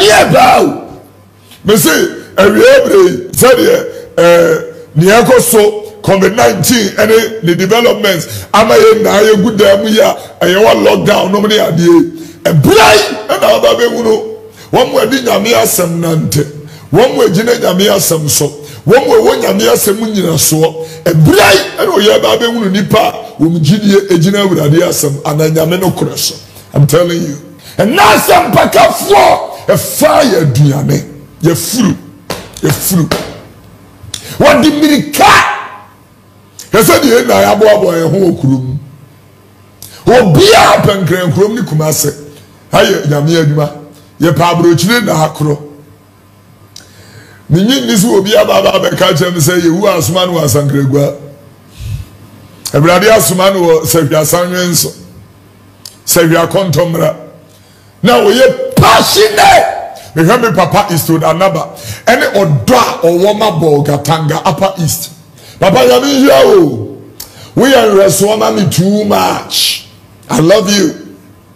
Tiania bow. Me say, every said Niako so COVID-19 and the developments. Am I na ye good damn ya and you want lockdown no many idea. And blind and our baby uno. One way did Yamia some nante. One way Gina Yamia some so. One way one Yamia some munina so. And blind and we have baby uno nipa. Gini Ejina with idea some and Yameno crush. I'm telling you. And now some pack of floor. A fire diane. You're through. You're through. What did me cat? He said, "You know, I bought boy a whole crew. Oh, be up and grand crew, Nikumase. Hiya, Yamia, your Pablo Chilin, Acro. Meaning this will be about the culture and say, you are Suman was and Gregua. Everybody else, man, will save your sons, save your contomra. Now we are passionate. We have me Papa East to another. Any odra or warmer ball Gatanga Upper East. Papa Yami yo. We are reswamami too much. I love you.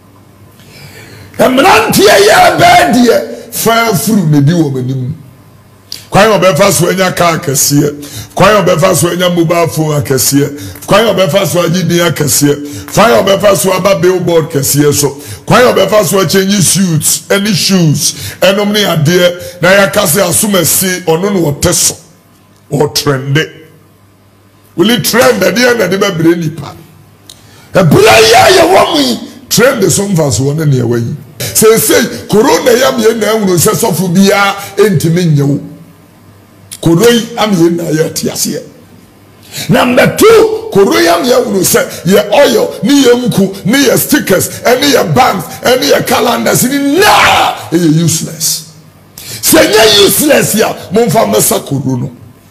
And Manantia ya bed fair fruit may do woman. Quite a breakfast when your car cassia. Quite a breakfast when your mobile phone cassia. Quite a breakfast when you near cassia. Quite a breakfast when a billboard cassia. So quite a breakfast when changing suits, any shoes, and only a dear. Now, cassia assume see or no or tesso or trendy. Will it trend the dear and the baby nipa? A braya, you want me trend the song fast one in your way. Say, Corona yam yen now, no sense of Ubia, intimate. Koroi am ye na ye tiasie. Number 2, koroi am ye unu say ye oil, ni ye mku, ni ye stickers, any ye banks, any ye calendars, ni na ye useless. Say ye useless ya, monfa mesa korono.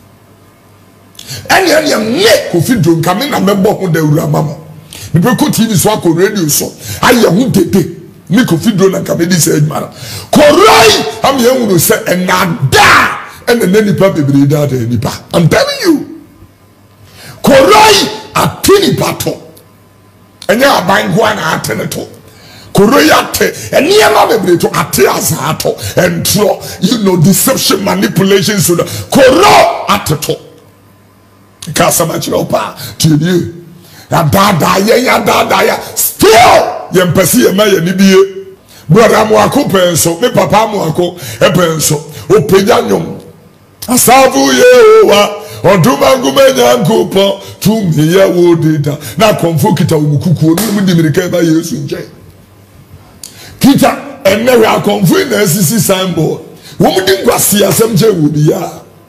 Any ye me kofi drum kame na mebo ho da wura mama. Me pe ko TV so akọ radio so. Aye hu tete. Me kofi drum na kame di say mara. Koroi am ye unu say enada. And the nipa baby that nipa. I'm telling you. Koroi a tini pato. And ya bangwa na ateneto. Koroi ate. And ya baby to ate azato. And throw, you know, deception, manipulation. So the koro ateto. Kasa machiro pa. Tini. Ya dada. Still. Yempesi yema yenibiye. Brother mwako penso. Me papa mwako. Penso. O penyanyom. Asavu yewa oduma ngumenya nkopo tumi ya wodida na konfo kita umukuku onu ndi mirika ba Yesu nje kita enwe akonfo na asisi symbol wo mudi ngwase asem je wo biya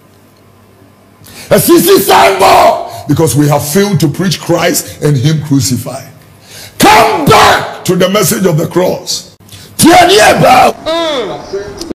asisi symbol because we have failed to preach Christ and him crucified. Come back to the message of the cross. Tiania ba